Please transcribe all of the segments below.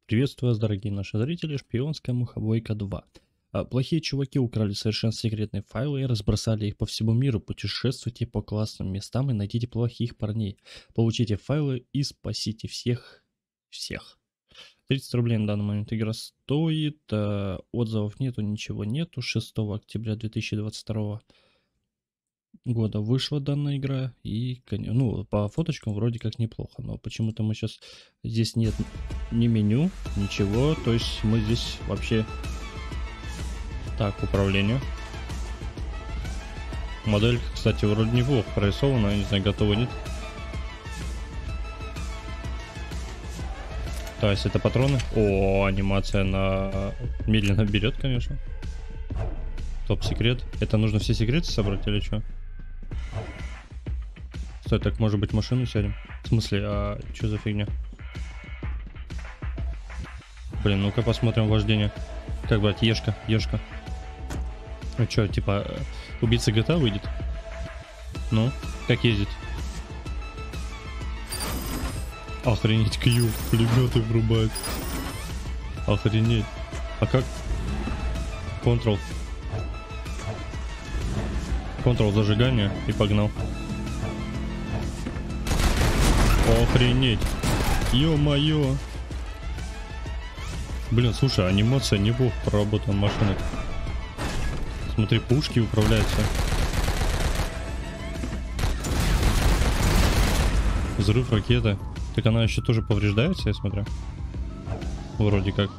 Приветствую вас, дорогие наши зрители, шпионская мухобойка 2. Плохие чуваки украли совершенно секретные файлы и разбросали их по всему миру. Путешествуйте по классным местам и найдите плохих парней. Получите файлы и спасите всех. 30 рублей на данный момент игра стоит. Отзывов нету, ничего нету. 6 октября 2022 года вышла данная игра. И, ну, по фоточкам вроде как неплохо. Но почему-то мы сейчас... Здесь нет ни меню, ничего. То есть мы здесь вообще... Так, управление. Моделька, кстати, вроде неплохо прорисована. Я не знаю, готова нет. То есть это патроны. О, анимация на... медленно берет, конечно. Топ-секрет. Это нужно все секреты собрать или что? Стой, так может быть машину сядем? В смысле, а что за фигня? Блин, ну-ка посмотрим вождение. Как брать? Ешка. Ну что, типа, убийца GTA выйдет? Ну, как ездить? Охренеть, Q, пулеметы врубают. Охренеть. А как? Ctrl зажигание и погнал. Охренеть. Ё-моё. Блин, слушай, анимация неплохо проработана машина. Смотри, пушки управляются. Взрыв ракеты. Так она еще тоже повреждается, я смотрю. Вроде как.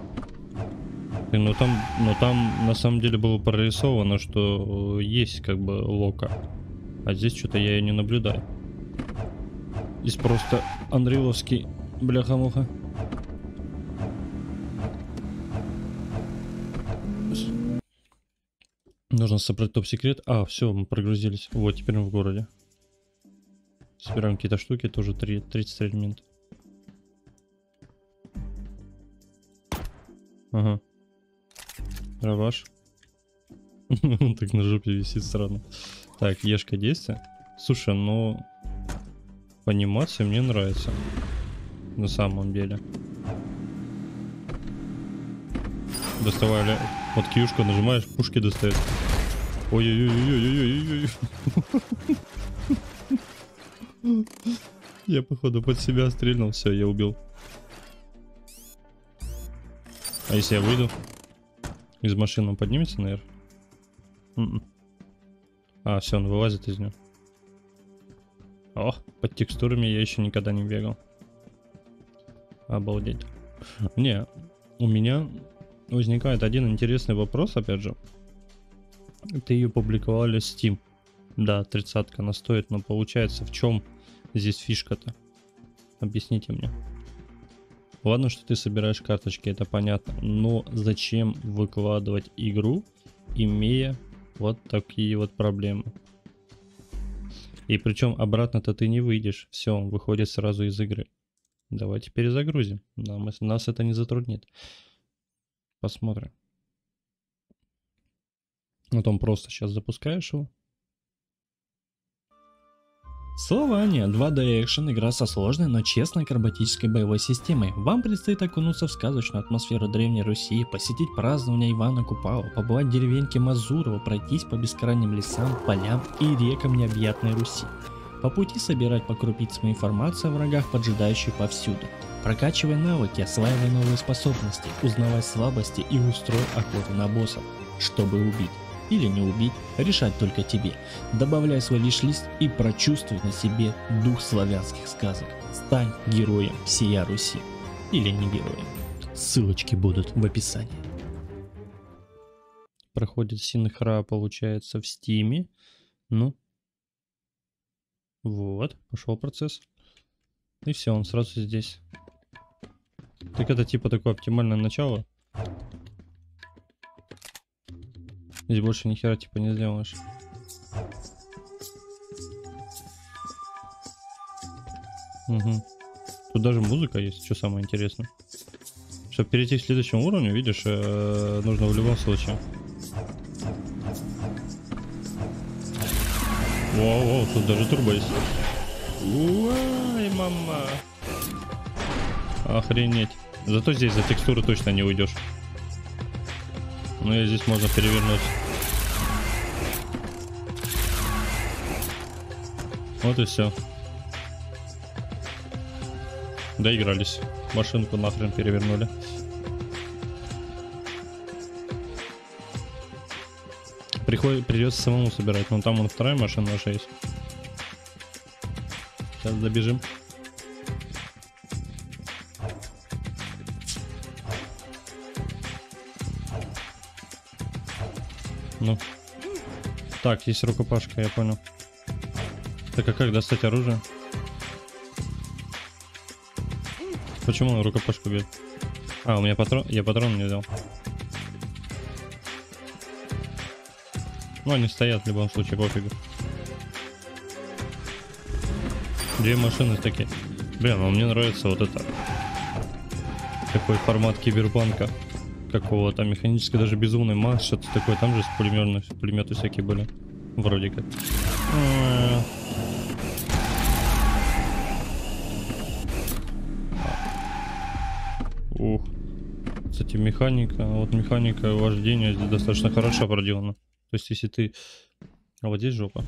Но там на самом деле было прорисовано, что есть как бы лока. А здесь что-то я и не наблюдаю. Здесь просто андреевский бляха-муха. Нужно собрать топ-секрет. А, все, мы прогрузились. Вот, теперь мы в городе. Собираем какие-то штуки, тоже 30 элементов. Ага. Раваш. Он так на жопе висит странно. Так, ешка действия. Слушай, ну... Анимация мне нравится. На самом деле. Доставали. Вот кьюшку нажимаешь, пушки достает. Ой-ой-ой-ой-ой-ой-ой. Я, походу, под себя стрельнул. Все, я убил. А если я выйду? Из машины он поднимется, наверное? А, все, он вылазит из нее. О, под текстурами я еще никогда не бегал. Обалдеть. Не, у меня возникает один интересный вопрос, опять же. Ты ее публиковали в Steam. Да, 30-ка она стоит, но получается, в чем здесь фишка-то? Объясните мне. Ладно, что ты собираешь карточки, это понятно. Но зачем выкладывать игру, имея вот такие вот проблемы? И причем обратно-то ты не выйдешь. Все, он выходит сразу из игры. Давайте перезагрузим. Нас это не затруднит. Посмотрим. Вот он просто сейчас запускаешь его. Слования 2D экшен, игра со сложной, но честной акробатической боевой системой. Вам предстоит окунуться в сказочную атмосферу Древней Руси, посетить празднование Ивана Купала, побывать в деревеньке Мазурово, пройтись по бескрайним лесам, полям и рекам необъятной Руси. По пути собирать по крупицам информацию о врагах, поджидающих повсюду. Прокачивай навыки, осваивай новые способности, узнавай слабости и устрой охоту на боссов, чтобы убить. Или не убить, решать только тебе. Добавляй свой виш-лист и прочувствуй на себе дух славянских сказок. Стань героем всея Руси. Или не героем. Ссылочки будут в описании. Проходит Синхра, получается, в Стиме. Ну. Вот, пошел процесс. И все, он сразу здесь. Так это типа такое оптимальное начало. Здесь больше ни хера типа не сделаешь. Угу. Тут даже музыка есть, что самое интересное. Чтобы перейти к следующему уровню, видишь, нужно в любом случае. Воу, тут даже турбо есть. Уай, мама. Охренеть. Зато здесь за текстуры точно не уйдешь. Но и здесь можно перевернуть. Вот и все. Доигрались. Машинку нахрен перевернули. Придется самому собирать. Но там вон вторая машина наша есть. Сейчас добежим. Ну. Так, есть рукопашка, я понял. Так, а как достать оружие? Почему он рукопашку бьет? А, у меня патрон. Я патрон не взял. Ну, они стоят в любом случае, пофигу. Две машины такие. Блин, ну мне нравится вот это. Такой формат киберпанка. Какого-то механически, даже безумный Макс, что-то такое. Там же пулеметы всякие были. Вроде как. Ух. Кстати, механика. Вот механика вождения здесь достаточно хорошо проделана. То есть, если ты... А вот здесь жопа.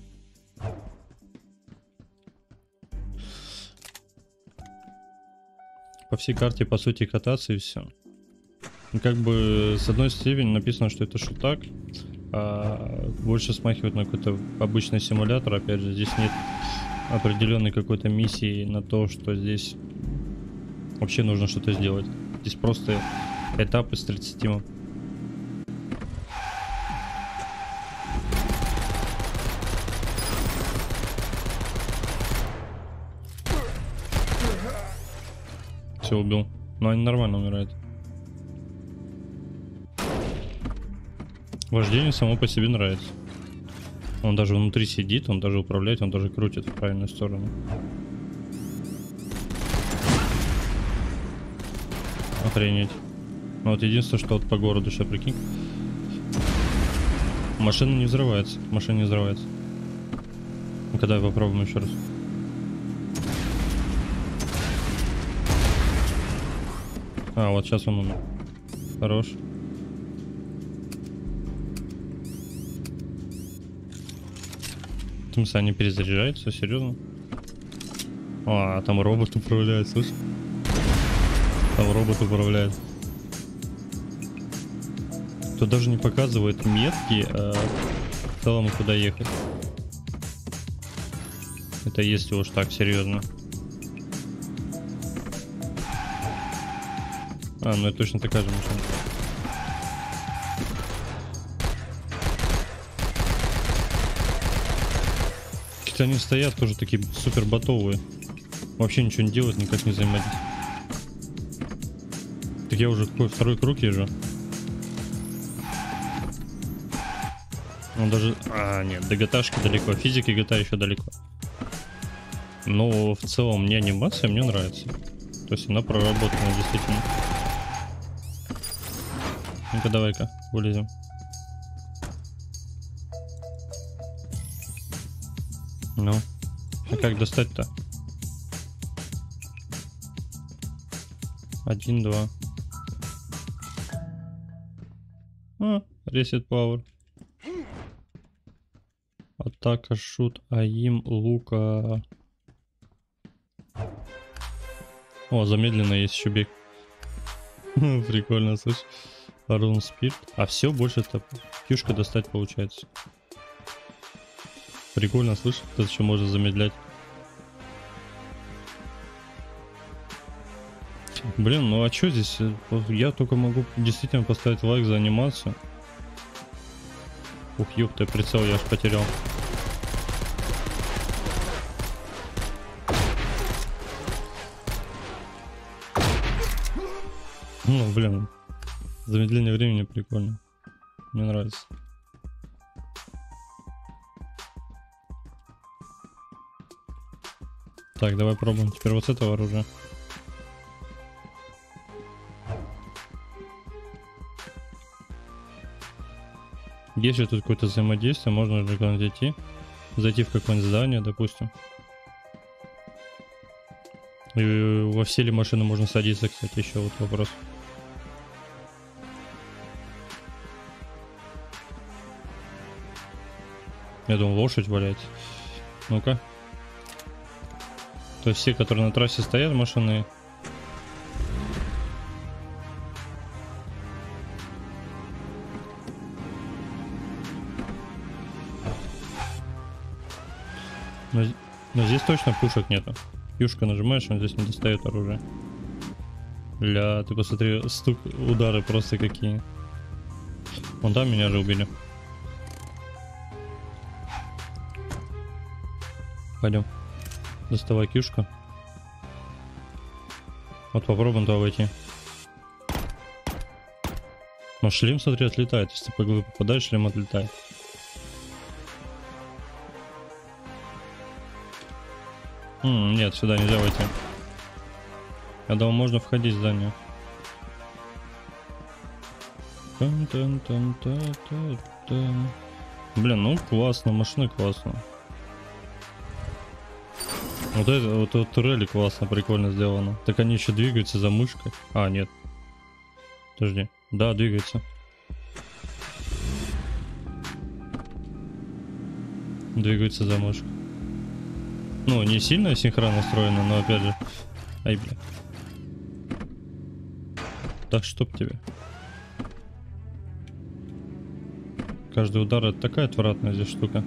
По всей карте, по сути, кататься и все. Как бы с одной степени написано, что это шутак, а больше смахивает на какой-то обычный симулятор. Опять же, здесь нет определенной какой-то миссии на то, что здесь вообще нужно что-то сделать. Здесь просто этап из 30. Все, убил. Но они нормально умирают. Вождение само по себе нравится. Он даже внутри сидит, он даже управляет, он даже крутит в правильную сторону. Охренеть. Ну вот единственное, что вот по городу сейчас прикинь. Машина не взрывается. Машина не взрывается. Ну-ка давай попробуем еще раз. А, вот сейчас он умер. Хорош. В смысле, они перезаряжаются? Серьезно? А, там робот управляет, слышь? Там робот управляет. Тут даже не показывает метки, а в целом куда ехать. Это если уж так серьезно. А, ну это точно такая же машина. Какие-то они стоят тоже такие супер ботовые. Вообще ничего не делают, никак не взаимодействуют. Так я уже второй круг езжу. Он даже... А, нет, до GTA-шки далеко. Физики GTA еще далеко. Но в целом мне анимация мне нравится. То есть она проработана действительно. Ну-ка давай-ка, вылезем. Ну, а как достать-то? 1, 2. А, reset power. Атака, шут, аим, лука. О, замедленно есть еще бег. Прикольно, слышь. Рун спирт. А все, больше-то фьюшка достать получается. Прикольно, слышь, тут еще можно замедлять. Блин, ну а что здесь? Я только могу действительно поставить лайк за анимацию. Ух, ёпта, прицел я аж потерял. Ну, блин. Замедление времени прикольно. Мне нравится. Так, давай пробуем теперь вот с этого оружия. Есть же тут какое-то взаимодействие, можно же куда-нибудь идти. Зайти в какое-нибудь здание, допустим. И во все ли машины можно садиться, кстати, еще вот вопрос. Я думал, лошадь валяется. Ну-ка. То есть все, которые на трассе стоят, машины... Но здесь точно пушек нету. Юшка нажимаешь, он здесь не достает оружие. Бля, ты посмотри, стук, удары просто какие. Вон там меня же убили. Пойдем. Доставай кюшку. Вот попробуем туда войти. Но шлем, смотри, отлетает. Если ты по голове попадаешь, шлем отлетает. Нет, сюда нельзя войти. Я думал, можно входить в здание. Блин, ну классно, машина классно. Вот это вот турели классно, прикольно сделано. Так они еще двигаются за мышкой. А, нет. Подожди. Да, двигаются. Двигаются за мышкой. Ну, не сильно синхронно настроено, но опять же. Ай, бля. Так, чтоб тебе. Каждый удар — это такая отвратная здесь штука.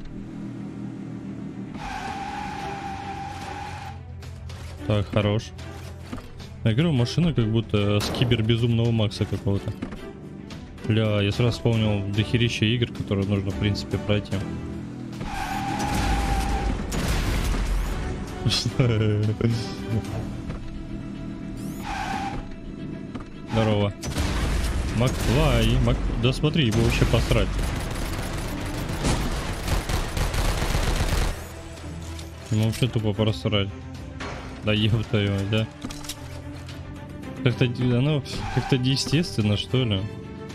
Так, хорош. Я говорю, машина как будто с кибербезумного Макса какого-то. Бля, я сразу вспомнил дохерища игр, которые нужно, в принципе, пройти. Здорово. Макфлай. Да смотри, его вообще посрать. Ему вообще тупо просрать. Да еб твою, да? Как-то оно как-то неестественно, что ли?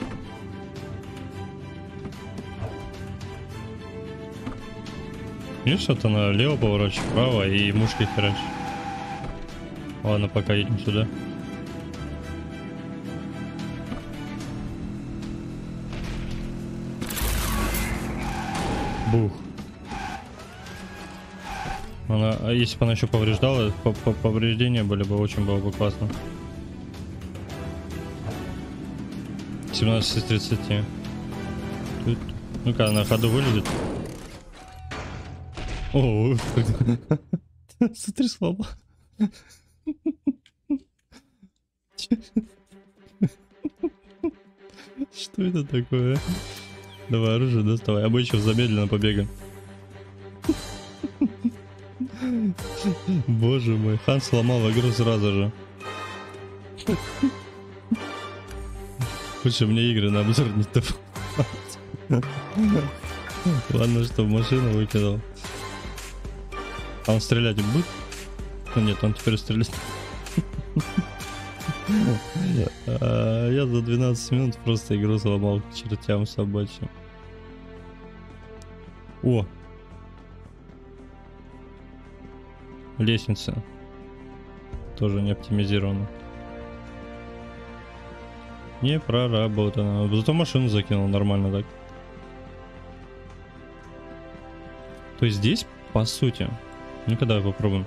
Видишь, что-то налево поворачиваешь, вправо и мушкой херачишь. Ладно, пока едем сюда. Бух. А если бы она еще повреждала, повреждения были бы, очень было бы классно. 17 из 30. Ну-ка, на ходу вылезет. О, смотри, слабо. Что это такое? Давай оружие доставай. Обычно замедленно побегаем. Боже мой, Хан сломал игру сразу же. Лучше мне игры на обзор не давать. Ладно, что в машину выкидал. А он стрелять будет? Ну нет, он теперь стрелять. Я за 12 минут просто игру сломал к чертям собачьим. О! Лестница. Тоже не оптимизирована. Не проработано. Зато машину закинул нормально так. То есть здесь, по сути... Ну-ка давай попробуем.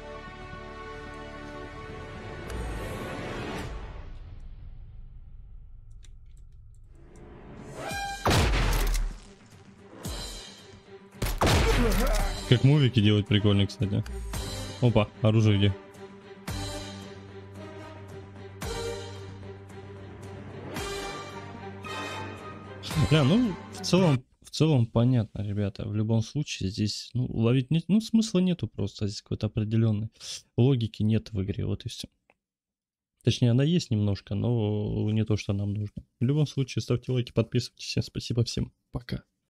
Как мувики делать прикольно, кстати. Опа, оружие где? Бля, ну в целом понятно, ребята. В любом случае здесь, ну, ловить нет, ну, смысла нету просто. Здесь какой-то определенной логики нет в игре, вот и все. Точнее, она есть немножко, но не то, что нам нужно. В любом случае, ставьте лайки, подписывайтесь. Всем спасибо, всем пока.